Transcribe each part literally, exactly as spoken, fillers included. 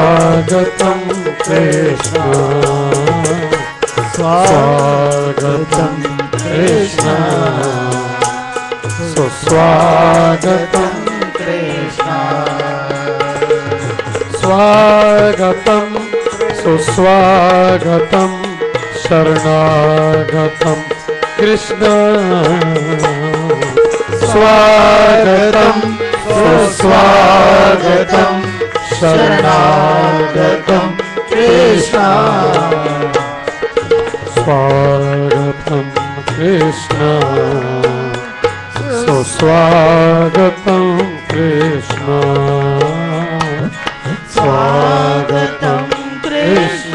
स्वागतम कृष्ण स्वागतम कृष्ण सुस्वागतम कृष्ण स्वागतम सुस्वागतम शरणागतम कृष्ण स्वागतम सुस्वागतम शरणागतम कृष्ण स्वागतम कृष्ण सुस्वागतम कृष्ण स्वागतम कृष्ण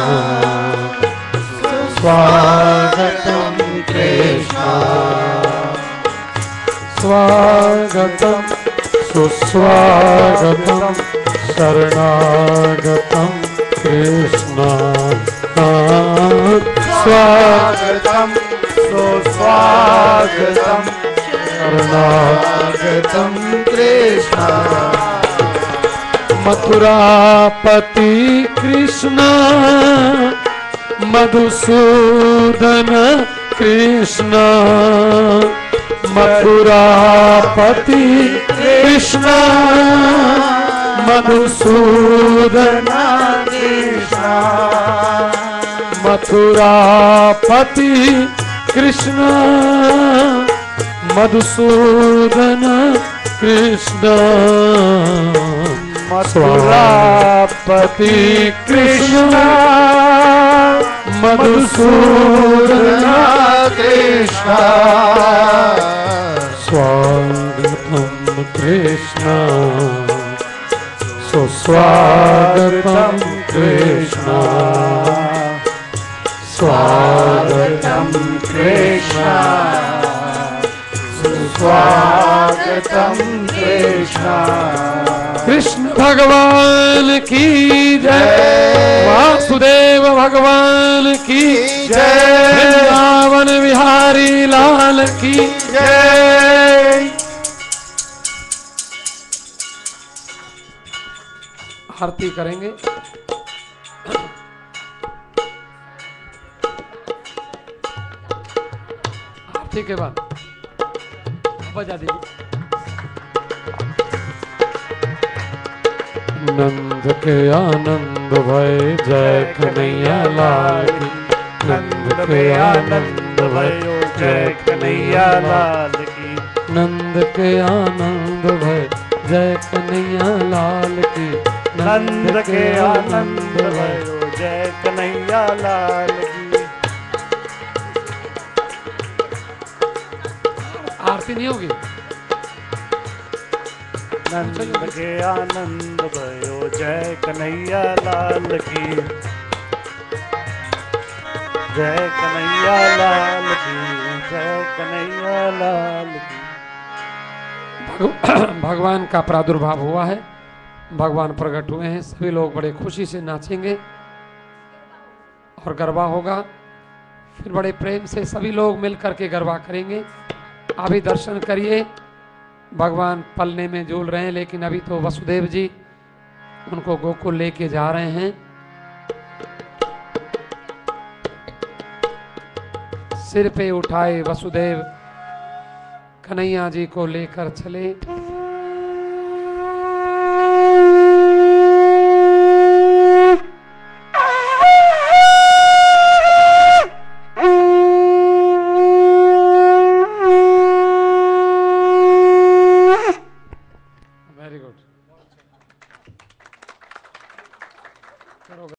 स्वागतम कृष्ण स्वागतम सुस्वागतम शरणागतम कृष्ण स्वागतम सुस्वागतम शरणागतम कृष्ण मथुरापति कृष्ण मधुसूदन कृष्ण मथुरापति कृष्ण मधुसूदन कृष्ण मथुरापति कृष्ण मधुसूदन कृष्ण मथुरापति कृष्ण मधुसूदन कृष्ण स्वागतम कृष्ण सुस्वागतम कृष्ण स्वागतम कृष्ण सुस्वागतम कृष्ण कृष्ण भगवान की जय वासुदेव भगवान की जय वृंदावन बिहारी लाल की जय। आरती करेंगे। आरती के बाद बजा दीजिए। नंद के आनंद भय जय कन्हैया लाल की नंद के आनंद भयो जय कन्हैया लाल की नंद के आनंद भय जय कन्हैया लाल की नंद के आनंद भयो जय कन्हैया लाल की। आरती नहीं होगी। नंद के आनंद भयो जय कन्हैया लाल की जय कन्हैया लाल की जय कन्हैया लाल की। भगवान का प्रादुर्भाव हुआ है, भगवान प्रकट हुए हैं, सभी लोग बड़े खुशी से नाचेंगे और गरबा होगा। फिर बड़े प्रेम से सभी लोग मिलकर के गरबा करेंगे। अभी दर्शन करिए, भगवान पलने में झूल रहे हैं, लेकिन अभी तो वसुदेव जी उनको गोकुल लेके जा रहे हैं। सिर पे उठाए वसुदेव कन्हैया जी को लेकर चले।